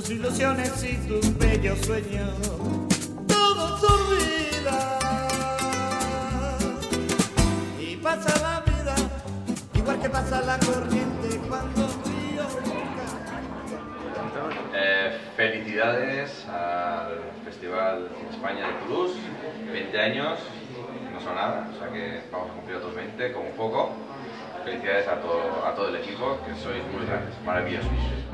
tus ilusiones y tus bellos sueños, todo se olvida y pasa la vida igual que pasa la corriente cuando el río cae. Felicidades al Festival España de Toulouse, 20 años, no son nada, o sea que vamos a cumplir otros 20 como poco. Felicidades a todo el equipo, que sois muy grandes, maravillosos.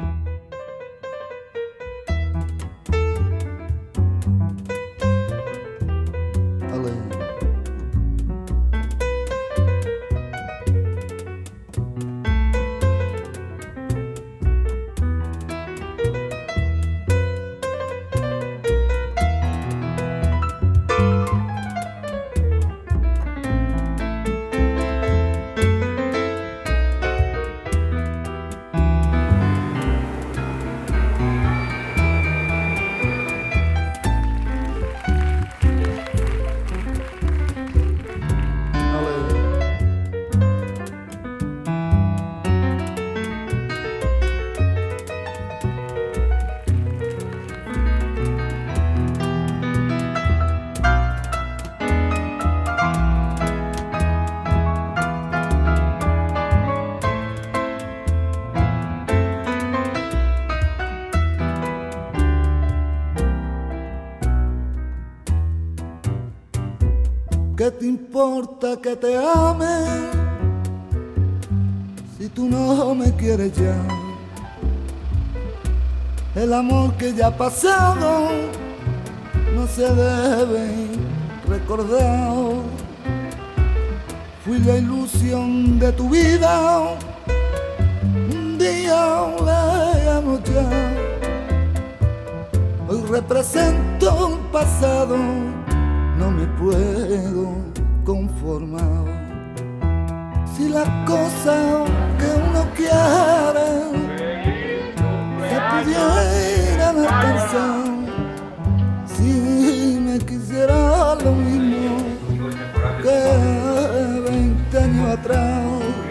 ¿Qué te importa que te ame si tú no me quieres ya? El amor que ya ha pasado no se debe recordar. Fui la ilusión de tu vida, un día lejano ya. Hoy represento un pasado, no me puedo conformar. Si las cosas que uno quiere se pudieran alcanzar, si me quisiera lo mismo que 20 años atrás,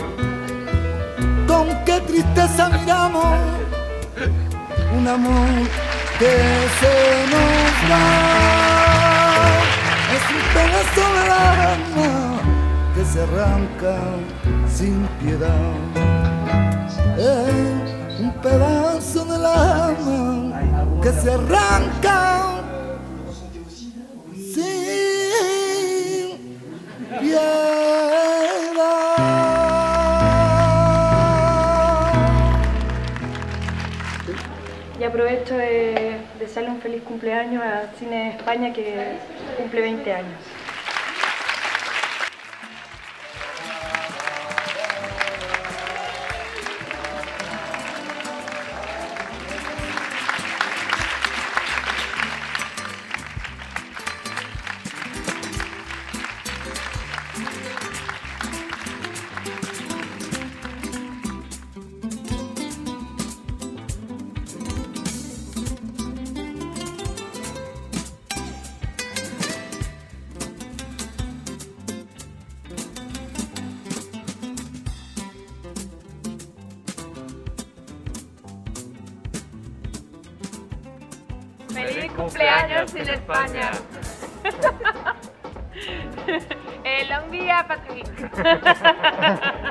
con qué tristeza miramos un amor que se nos va. Es un pedazo del alma que se arranca sin piedad. Es un pedazo del alma que se arranca sin piedad. Y aprovecho de desearle un feliz cumpleaños a Cine España, que cumple 20 años. ¡Feliz cumpleaños en España! Long día, Patrick.